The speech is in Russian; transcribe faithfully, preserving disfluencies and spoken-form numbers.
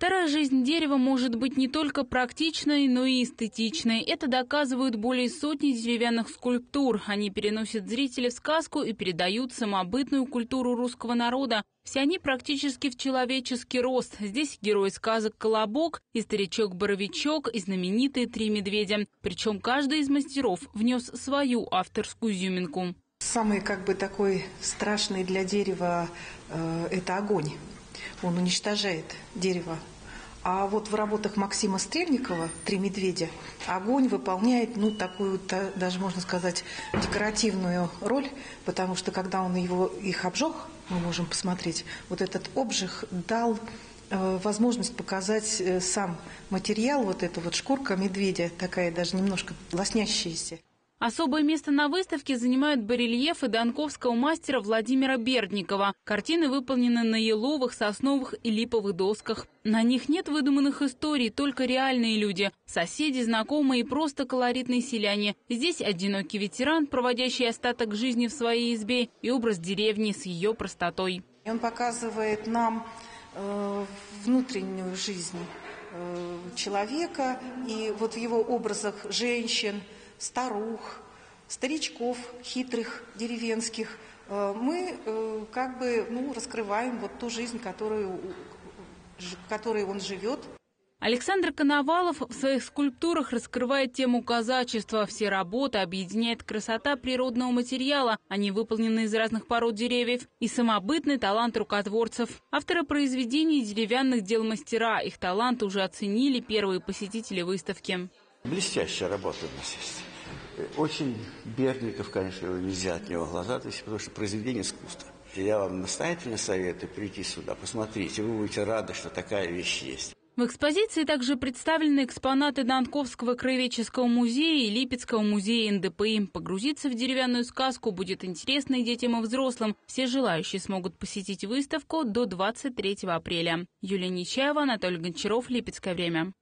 Вторая жизнь дерева может быть не только практичной, но и эстетичной. Это доказывают более сотни деревянных скульптур. Они переносят зрителя в сказку и передают самобытную культуру русского народа. Все они практически в человеческий рост. Здесь герой сказок «Колобок», и старичок-боровичок, и знаменитые «Три медведя». Причем каждый из мастеров внес свою авторскую изюминку. Самый как бы такой страшный для дерева э, – это огонь. Он уничтожает дерево. А вот в работах Максима Стрельникова «Три медведя» огонь выполняет, ну, такую, даже можно сказать, декоративную роль, потому что когда он его, их обжег, мы можем посмотреть, вот этот обжиг дал э, возможность показать э, сам материал, вот эта вот шкурка медведя, такая даже немножко лоснящаяся. Особое место на выставке занимают барельефы донковского мастера Владимира Бердникова. Картины выполнены на еловых, сосновых и липовых досках. На них нет выдуманных историй, только реальные люди. Соседи, знакомые и просто колоритные селяне. Здесь одинокий ветеран, проводящий остаток жизни в своей избе, и образ деревни с ее простотой. Он показывает нам э, внутреннюю жизнь э, человека, и вот в его образах женщин, старух, старичков хитрых, деревенских, мы как бы ну, раскрываем вот ту жизнь, которую, в которой он живет. Александр Коновалов в своих скульптурах раскрывает тему казачества. Все работы объединяет красота природного материала. Они выполнены из разных пород деревьев, и самобытный талант рукотворцев. Авторы произведений деревянных дел мастера. Их талант уже оценили первые посетители выставки. Блестящая работа у нас есть. Очень Бердников, конечно, нельзя от него глаза отвести, потому что произведение искусства. Я вам настоятельно советую прийти сюда, посмотрите, вы будете рады, что такая вещь есть. В экспозиции также представлены экспонаты Донковского краеведческого музея и Липецкого музея эн дэ пэ и. Погрузиться в деревянную сказку будет интересно и детям, и взрослым. Все желающие смогут посетить выставку до двадцать третьего апреля. Юлия Нечаева, Анатолий Гончаров, Липецкое время.